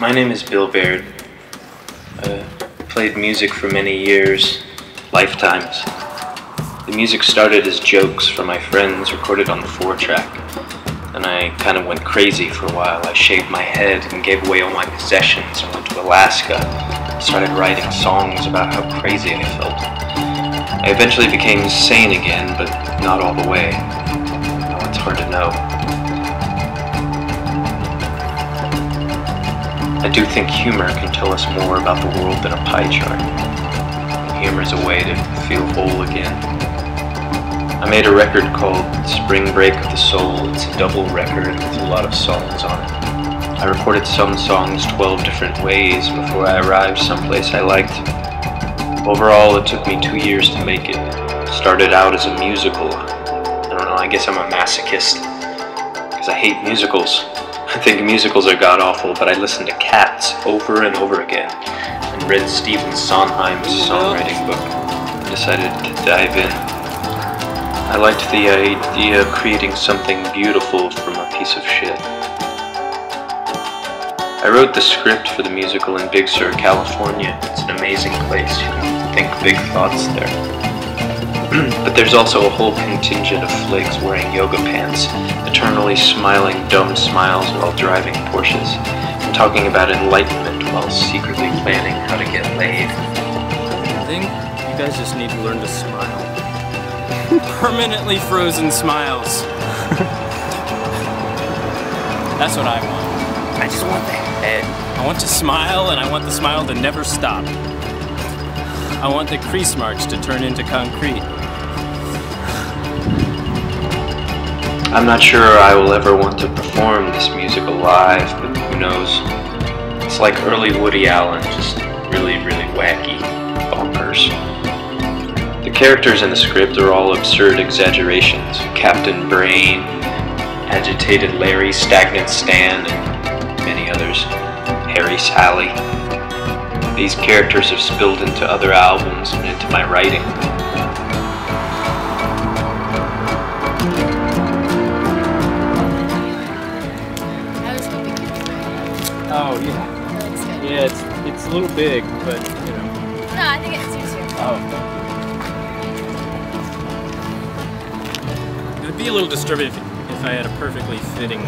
My name is Bill Baird. I played music for many years, lifetimes. The music started as jokes from my friends recorded on the 4-track. And I kind of went crazy for a while. I shaved my head and gave away all my possessions and went to Alaska. I started writing songs about how crazy I felt. I eventually became sane again, but not all the way. Oh, it's hard to know. I do think humor can tell us more about the world than a pie chart. Humor is a way to feel whole again. I made a record called Spring Break of the Soul. It's a double record with a lot of songs on it. I recorded some songs 12 different ways before I arrived someplace I liked. Overall, it took me 2 years to make it. Started out as a musical. I don't know, I guess I'm a masochist, because I hate musicals. I think musicals are god-awful, but I listened to Cats over and over again, and read Stephen Sondheim's songwriting book, and decided to dive in. I liked the idea of creating something beautiful from a piece of shit. I wrote the script for the musical in Big Sur, California. It's an amazing place. You can think big thoughts there. But there's also a whole contingent of flakes wearing yoga pants, eternally smiling dumb smiles while driving Porsches, and talking about enlightenment while secretly planning how to get laid. I think you guys just need to learn to smile. Permanently frozen smiles. That's what I want. I just want the head. I want to smile, and I want the smile to never stop. I want the crease marks to turn into concrete. I'm not sure I will ever want to perform this musical live, but who knows. It's like early Woody Allen, just really, really wacky, bonkers. The characters in the script are all absurd exaggerations. Captain Brain, agitated Larry, stagnant Stan, and many others. Harry Sally. These characters have spilled into other albums and into my writing. Oh yeah. Yeah, it's a little big, but you know. No, I think it's easier. Oh. It would be a little disturbing if I had a perfectly fitting.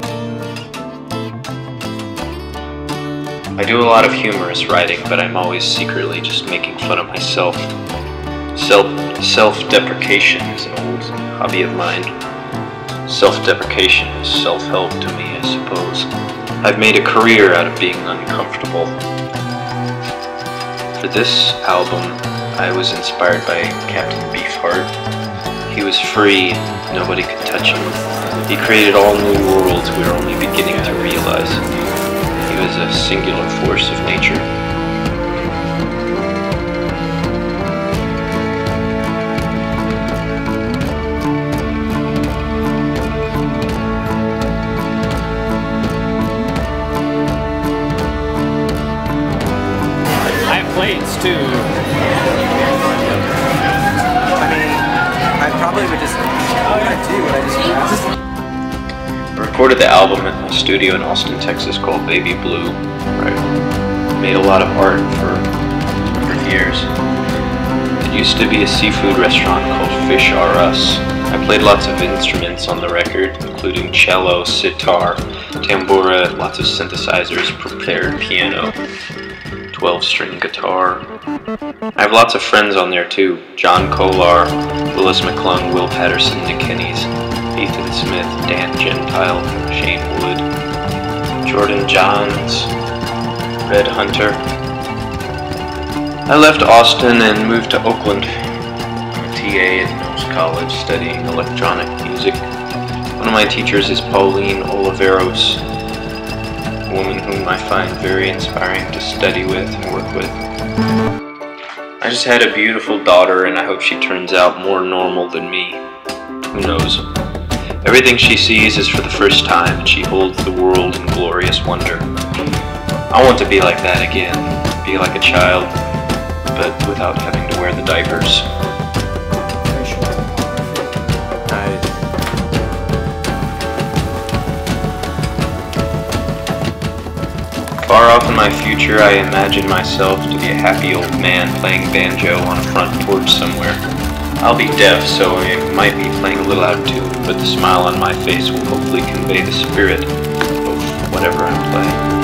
I do a lot of humorous writing, but I'm always secretly just making fun of myself. Self-deprecation is an old hobby of mine. Self-deprecation is self-help to me, I suppose. I've made a career out of being uncomfortable. For this album, I was inspired by Captain Beefheart. He was free, nobody could touch him. He created all new worlds we were only beginning to realize. He was a singular force of nature. Plates too. I mean, I probably would just, what would I do? Would I just I recorded the album at my studio in Austin, Texas called Baby Blue. I made a lot of art for a number of years. It used to be a seafood restaurant called Fish R Us. I played lots of instruments on the record, including cello, sitar, tambura, lots of synthesizers, prepared piano, 12-string guitar. I have lots of friends on there too. John Kolar, Willis McClung, Will Patterson, Nick Kennies, Ethan Smith, Dan Gentile, Shane Wood, Jordan Johns, Red Hunter. I left Austin and moved to Oakland. I'm a TA at Knowles College studying electronic music. One of my teachers is Pauline Oliveros, a woman whom I find very inspiring to study with and work with. I just had a beautiful daughter, and I hope she turns out more normal than me. Who knows? Everything she sees is for the first time, and she holds the world in glorious wonder. I want to be like that again, be like a child, but without having to wear the diapers. Far off in my future, I imagine myself to be a happy old man playing banjo on a front porch somewhere. I'll be deaf, so I might be playing a little out of tune, but the smile on my face will hopefully convey the spirit of whatever I'm playing.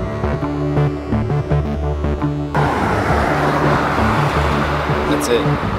That's it.